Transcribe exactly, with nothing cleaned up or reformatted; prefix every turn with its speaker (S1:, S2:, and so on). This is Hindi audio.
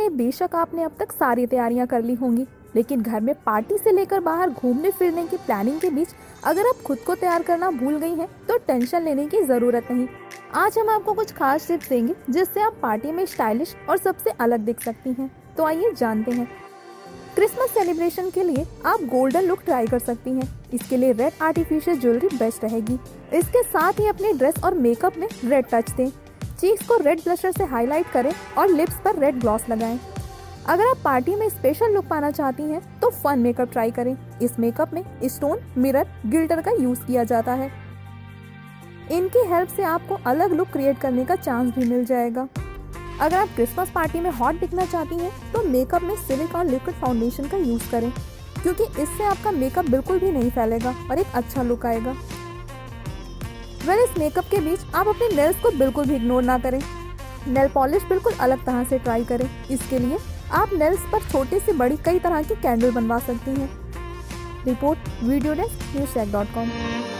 S1: में बेशक आपने अब तक सारी तैयारियां कर ली होंगी, लेकिन घर में पार्टी से लेकर बाहर घूमने फिरने की प्लानिंग के बीच अगर आप खुद को तैयार करना भूल गई हैं तो टेंशन लेने की जरूरत नहीं। आज हम आपको कुछ खास टिप्स देंगे जिससे आप पार्टी में स्टाइलिश और सबसे अलग दिख सकती हैं। तो आइए जानते हैं। क्रिसमस सेलिब्रेशन के लिए आप गोल्डन लुक ट्राई कर सकती हैं। इसके लिए रेड आर्टिफिशियल ज्वेलरी बेस्ट रहेगी। इसके साथ ही अपनी ड्रेस और मेकअप में रेड टच दें। चीक्स को रेड ब्लशर से हाईलाइट करें और लिप्स पर रेड ग्लॉस लगाएं। अगर आप पार्टी में स्पेशल लुक पाना चाहती हैं तो फन मेकअप ट्राई करें। इस मेकअप में स्टोन, मिरर, गिल्टर का यूज किया जाता है। इनकी हेल्प से आपको अलग लुक क्रिएट करने का चांस भी मिल जाएगा। अगर आप क्रिसमस पार्टी में हॉट दिखना चाहती हैं तो मेकअप में सिलिकॉन लिक्विड फाउंडेशन का यूज करें, क्योंकि इससे आपका मेकअप बिल्कुल भी नहीं फैलेगा और एक अच्छा लुक आएगा। वेल, इस मेकअप के बीच आप अपने नेल्स को बिल्कुल भी इग्नोर ना करें। नेल पॉलिश बिल्कुल अलग तरह से ट्राई करें। इसके लिए आप नेल्स पर छोटी से बड़ी कई तरह की कैंडल बनवा सकती हैं। Report video desk news check dot com.